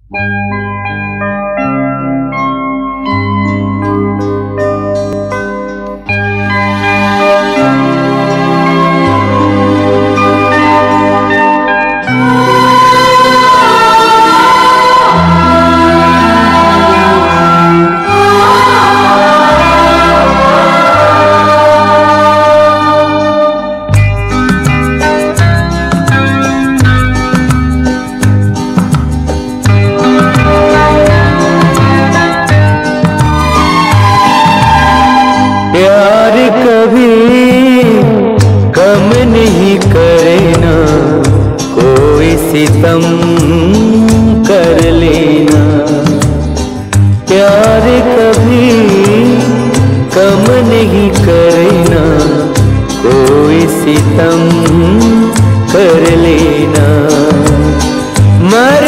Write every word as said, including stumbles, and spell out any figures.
प्यार कभी कम नहीं करे ना, कोई सितम कर लेना। प्यार कभी कम नहीं करे ना, कोई सितम कर लेना। मर